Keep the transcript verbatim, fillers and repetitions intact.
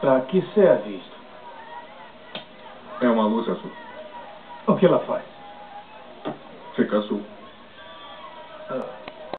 Para que serve isto? É uma luz azul. O que ela faz? Fica azul. Ah.